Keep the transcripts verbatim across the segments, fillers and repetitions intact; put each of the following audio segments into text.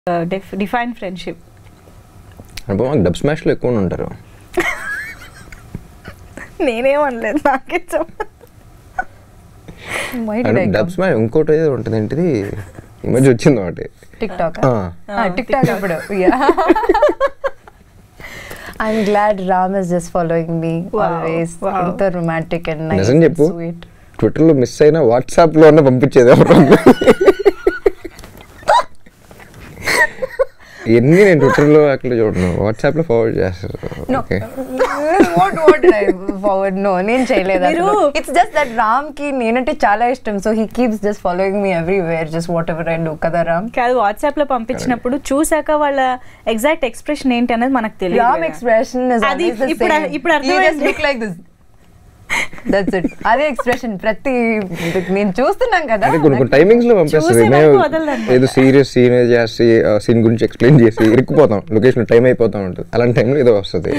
Define friendship. Anupama Dubsmash లో ఎక్కువ ఉంటారు. నేనేమనలేదు, నాకే డబ్ స్మాష్. ఇంకోటి ఏదో ఉంటుంది, ఏంటిది ఈ మధ్య వచ్చింది ఒకటి, టిక్ టాక్. టిక్ టాక్ ఇప్పుడు. I'm glad Ram is just following me always. Inta romantic and nice. నిజం చెప్పు, ట్విట్టర్ లో మిస్ అయినా వాట్సాప్ లో అన్న పంపించేది ఎవరు? ఎన్ని నేను ట్విట్టర్ లో అట్లా చూడను, వాట్సాప్ లో ఫార్వర్డ్ చేస్తారు. Okay, what what did I forward? No, నేను చేయలేదు. It's just that Ram కి నేనంటే చాలా ఇష్టం, so he keeps just following me everywhere, just whatever I do. కదా Ram? కాదు, వాట్సాప్ లో పంపించినప్పుడు చూసాక వాళ్ళ ఎగ్జాక్ట్ ఎక్స్ప్రెషన్ ఏంటి అనేది మనకు తెలియదు. Ram expression is always the ఇప్పుడు same. ఇప్పుడు You just look like this. That's it. అదే ఎక్స్ప్రెషన్ ప్రతి నేను చూస్తున్నాం కదా. కొన్ని కొన్ని టైమింగ్స్ లో పంపిస్తుంది, ఏదో సీరియస్ సీన్ చేసి సీన్ గురించి ఎక్స్ప్లెయిన్ చేసి ఇరుక్కుపోతాం, లొకేషన్ టైం అయిపోతా ఉంటుంది. అలాంటి టైంలో ఏదో వస్తుంది.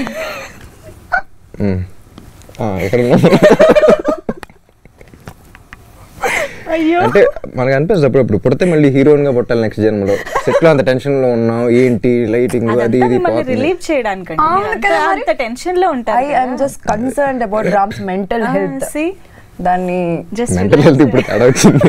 అంటే మనకు అనిపిస్తుంది అప్పుడప్పుడు పుడితే మళ్ళీ హీరోయిన్ గా పుట్టాలి నెక్స్ట్ జన్మలో. సెట్ లో అంత టెన్షన్ లో ఉన్నాం, ఏంటి లైటింగ్ అది ఇది రిలీవ్ చేయడానికి అంత టెన్షన్ లో ఉంటారు. I am just concerned about Ram's mental health. దాన్ని జస్ట్ మెంటల్ హెల్త్ ఇప్పుడు తేడా వచ్చింది.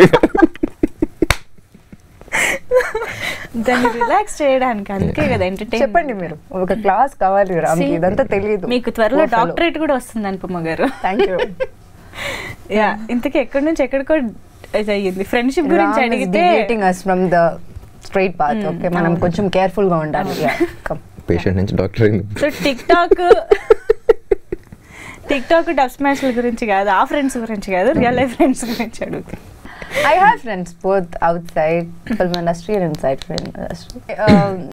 దాన్ని రిలాక్స్ చేయడానికి, అందుకే కదా ఎంటర్టైన్. చెప్పండి, మీరు ఒక క్లాస్ కావాలి రామ్కి, ఇదంతా తెలియదు. మీకు త్వరలో డాక్టరేట్ కూడా వస్తుంది అనుపమ గారు. Thank you. యా, ఇంతకీ ఎక్కడి నుంచి ఎక్కడికో అయ్యింది. ఫ్రెండ్షిప్ గురించి అడిగితే us from the straight path. Okay, మనం కొంచెం కేర్ఫుల్ గా ఉండాలి. పేషెంట్ నుంచి డాక్టర్ అయింది. So TikTok TikTok డబ్ స్మాష్ల గురించి కాదు, ఆ ఫ్రెండ్స్ గురించి కాదు, రియల్ లైఫ్ ఫ్రెండ్స్ గురించి అడుగుతాయి. I have friends both outside film industry and inside film industry. Um,